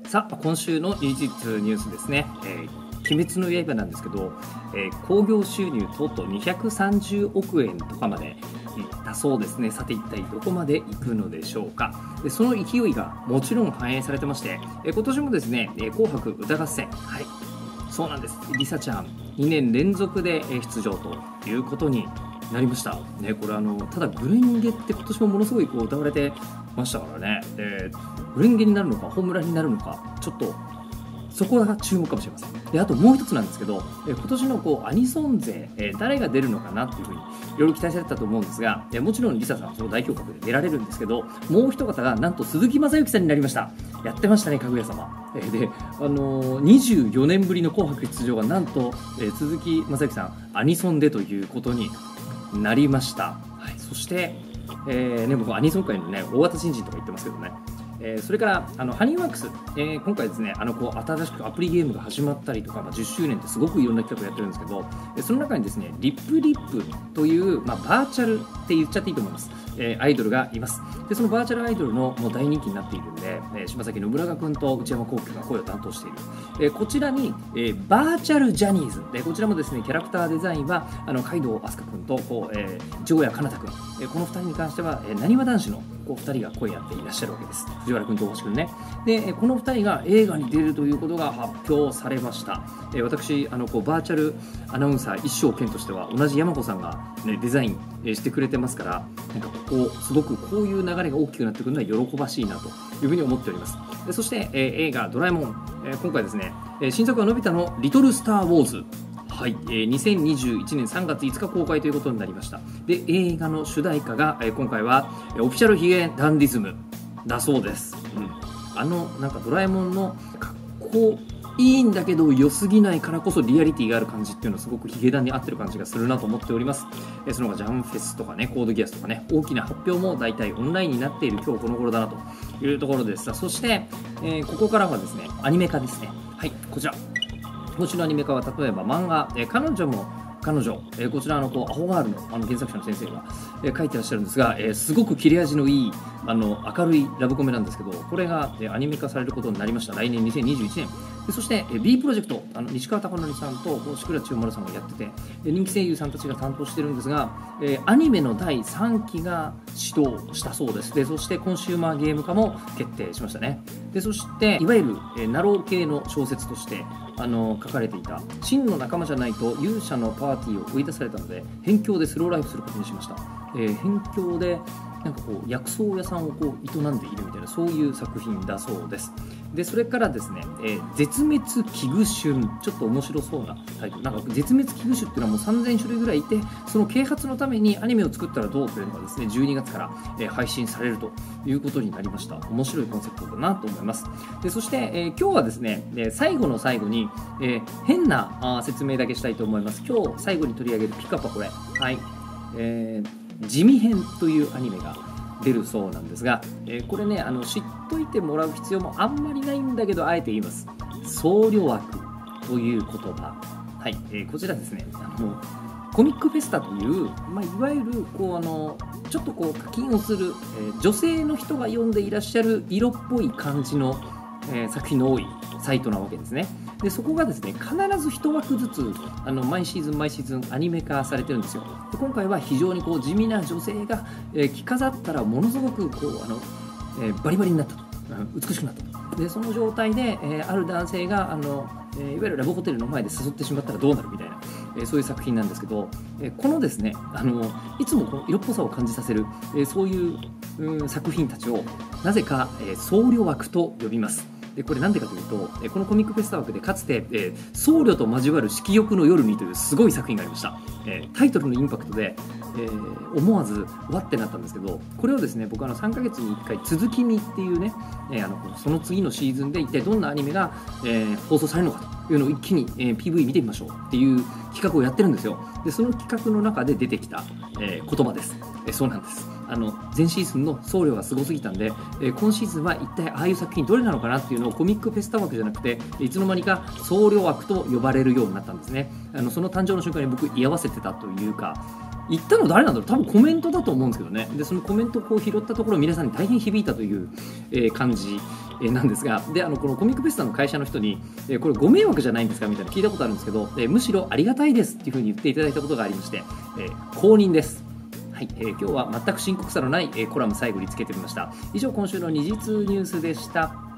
さあ今週の技術ニュースですね、鬼滅の刃なんですけど、興行収入とうとう230億円とかまでいったそうですね。さて一体どこまでいくのでしょうか。でその勢いがもちろん反映されてまして、今年もですね、紅白歌合戦、はいそうなんです、リサちゃん2年連続で出場ということになりました、ね、これただグレンゲって今年もものすごい歌われてましたからね。グレンゲになるのかホームランになるのかちょっとそこが注目かもしれません。であともう一つなんですけど、今年のアニソン勢、誰が出るのかなっていうふうにいろいろ期待されてたと思うんですが、もちろんリサさんその代表格で出られるんですけど、もう一方がなんと鈴木雅之さんになりました。やってましたね、かぐや様。で24年ぶりの紅白出場がなんと、鈴木雅之さんアニソンでということになりました。はい、そして、僕アニソン界のね大型新人とか言ってますけどね。それからハニーワークス、今回ですね新しくアプリゲームが始まったりとか、10周年ってすごくいろんな企画をやってるんですけど、その中にですねリップという、バーチャルって言っちゃっていいと思います、アイドルがいます。でそのバーチャルアイドルのもう大人気になっているんで、柴崎信長君と内山聖輝が声を担当している、こちらに、バーチャルジャニーズで、こちらもですねキャラクターデザインは海道飛鳥君と城谷かなた君、この2人に関してはなにわ男子の2人が声やっていらっしゃるわけです。藤原君と大橋君ね。でこの2人が映画に出るということが発表されました。私バーチャルアナウンサー一生懸としては同じ山子さんが、デザインしてくれてますから、なんかすごくこういう流れが大きくなってくるのは喜ばしいなというふうに思っております。そして、映画ドラえもん、今回ですね新作はのび太のリトルスターウォーズ、はい、2021年3月5日公開ということになりました。で映画の主題歌が、今回はオフィシャルヒゲダンディズムだそうです。なんかドラえもんのかっこいいんだけど良すぎないからこそリアリティがある感じっていうのはすごくヒゲダンに合ってる感じがするなと思っております。その他ジャンフェスとかねコードギアスとかね大きな発表も大体オンラインになっている今日この頃だなというところです。そして、ここからはですねアニメ化ですね。はいこちら今週のアニメ化は例えば漫画、彼女も彼女、こちらアホガールの原作者の先生が、書いてらっしゃるんですが、すごく切れ味のいい明るいラブコメなんですけど、これが、アニメ化されることになりました。来年2021年で、そして、B プロジェクト西川貴教さんと志倉千代丸さんがやってて、人気声優さんたちが担当してるんですが、アニメの第3期が始動したそうです。でそしてコンシューマーゲーム化も決定しましたね。でそしていわゆる、ナロー系の小説として書かれていた真の仲間じゃないと勇者のパーティーを追い出されたので辺境でスローライフすることにしました。辺境でなんか薬草屋さんを営んでいるみたいなそういう作品だそうです。でそれからですね、絶滅危惧種、ちょっと面白そうなタイトル、なんか絶滅危惧種っていうのはもう3000種類ぐらいいて、その啓発のためにアニメを作ったらどうというのがですね12月から、配信されるということになりました。面白いコンセプトだなと思います。でそして、今日はですね最後の最後に、変な説明だけしたいと思います。今日最後に取り上げるピカパこれ、はい、地味編というアニメが出るそうなんですが、これね知っといてもらう必要もあんまりないんだけどあえて言います。僧侶枠という言葉、はい、こちらですねコミックフェスタという、いわゆるちょっと課金をする、女性の人が読んでいらっしゃる色っぽい感じの、作品の多いサイトなわけですね。でそこがですね必ず1枠ずつ毎シーズンアニメ化されてるんですよ。で今回は非常に地味な女性が、着飾ったらものすごくバリバリになったと、美しくなったと。でその状態で、ある男性がいわゆるラブホテルの前で誘ってしまったらどうなるみたいな、そういう作品なんですけど、このですねいつもこの色っぽさを感じさせる、そういう、作品たちをなぜか、僧侶枠と呼びます。でこれなんでかというと、このコミックフェスタ枠でかつて、僧侶と交わる色欲の夜にというすごい作品がありました。タイトルのインパクトで、思わずわってなったんですけど、これをですね僕3ヶ月に1回続き見っていうね、その次のシーズンで一体どんなアニメが、放送されるのかというのを一気に、PV 見てみましょうっていう企画をやってるんですよ。でその企画の中で出てきた、言葉です。そうなんです。前シーズンの僧侶がすごすぎたんで、今シーズンは一体ああいう作品どれなのかなっていうのをコミックフェスタ枠じゃなくていつの間にか僧侶枠と呼ばれるようになったんですね。その誕生の瞬間に僕居合わせてたというか、 言ったの誰なんだろう、多分コメントだと思うんですけどね。でそのコメントをこう拾ったところ、皆さんに大変響いたという、感じなんですが、でこのコミックフェスタの会社の人に、これご迷惑じゃないんですかみたいな聞いたことあるんですけど、むしろありがたいですっていうふうに言っていただいたことがありまして、公認です。はい、今日は全く深刻さのない、コラム最後につけてみました。以上、今週の二次通ニュースでした。